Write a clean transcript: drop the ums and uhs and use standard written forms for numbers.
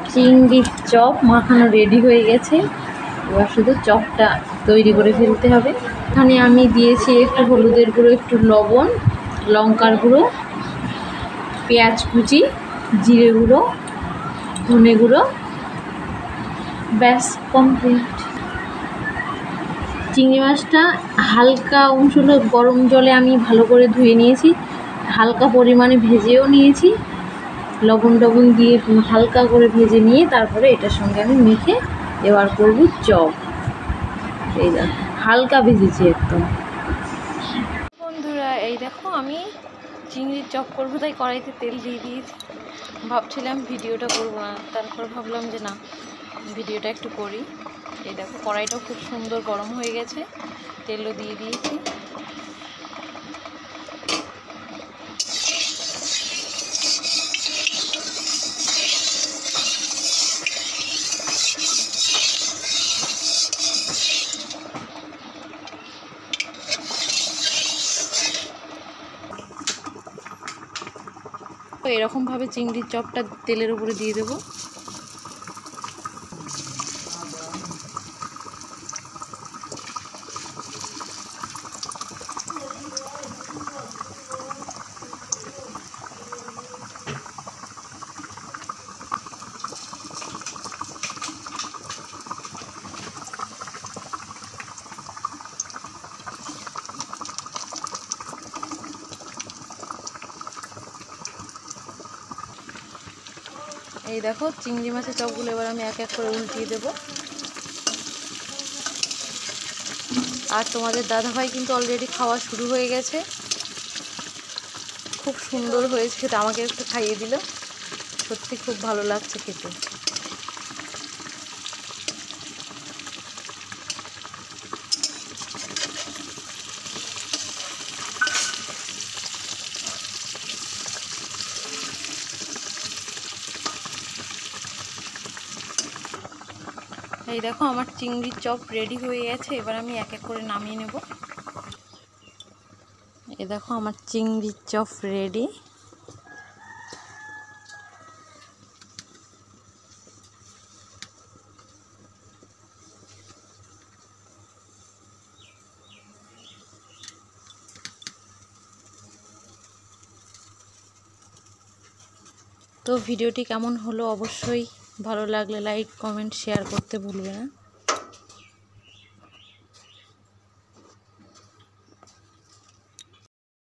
চিংড়ির চপ মাখানো রেডি হয়ে গেছে। এবার শুধু চপটা তৈরি করে ফেলতে হবে। এখানে আমি দিয়েছি একটু হলুদের গুঁড়ো, একটু লবণ, লঙ্কার গুঁড়ো, পেঁয়াজ কুচি, জিরে গুঁড়ো, ধনে গুঁড়ো, ব্যাস কমপ্লিট। চিংড়ি মাছটা হালকা অংশটা গরম জলে আমি ভালো করে ধুয়ে নিয়েছি, হালকা পরিমাণে ভেজেও নিয়েছি, লবণ টবণ দিয়ে হালকা করে ভেজে নিয়ে তারপরে এটার সঙ্গে আমি মেখে এবার করব চপ। এই দেখো হালকা ভেজেছি একদম। বন্ধুরা এই দেখো আমি চিংড়ির চপ করবো তাই কড়াইতে তেল দিয়ে দিয়েছি। ভাবছিলাম ভিডিওটা করবো না, তারপর ভাবলাম যে না ভিডিওটা একটু করি। এই দেখো কড়াইটাও খুব সুন্দর গরম হয়ে গেছে, তেলও দিয়ে দিয়েছি। তো এরকমভাবে চিংড়ির চপটা তেলের উপরে দিয়ে দেবো। এই দেখো চিংড়ি মাছের চপগুলো এবার আমি এক এক করে উল্টিয়ে দেব। আর তোমাদের দাদাভাই কিন্তু অলরেডি খাওয়া শুরু হয়ে গেছে। খুব সুন্দর হয়েছে খেতে, আমাকে একটু খাইয়ে দিল, সত্যি খুব ভালো লাগছে খেতে। এই দেখো আমার চিংড়ির চপ রেডি হয়ে গেছে, এবার আমি এক এক করে নামিয়ে নেব। এই দেখো আমার চিংড়ির চপ রেডি। তো ভিডিওটি কেমন হলো অবশ্যই ভালো লাগলে লাইক, কমেন্ট, শেয়ার করতে ভুলবে না।